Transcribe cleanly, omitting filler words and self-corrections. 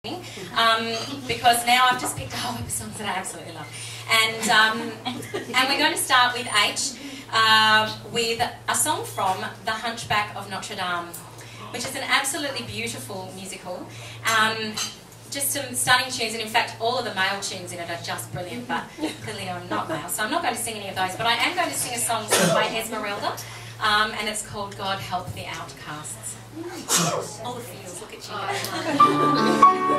because now I've just picked a whole heap of songs that I absolutely love. And we're going to start with H, with a song from The Hunchback of Notre Dame, which is an absolutely beautiful musical. Just some stunning tunes, and in fact all of the male tunes in it are just brilliant, but clearly I'm not male, so I'm not going to sing any of those, but I am going to sing a song by Esmeralda, and it's called God Help the Outcasts. All the feels, look at you.